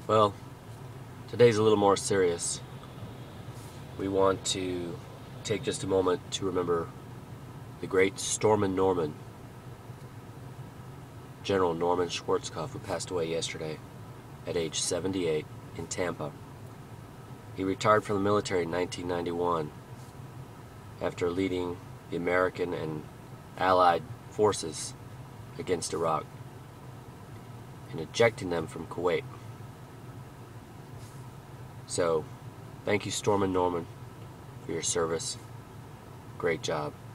Well, today's a little more serious. We want to take just a moment to remember the great Stormin Norman, General Norman Schwarzkopf, who passed away yesterday at age 78 in Tampa. He retired from the military in 1991 after leading the American and Allied forces against Iraq and ejecting them from Kuwait. So, thank you, Stormin Norman, for your service. Great job.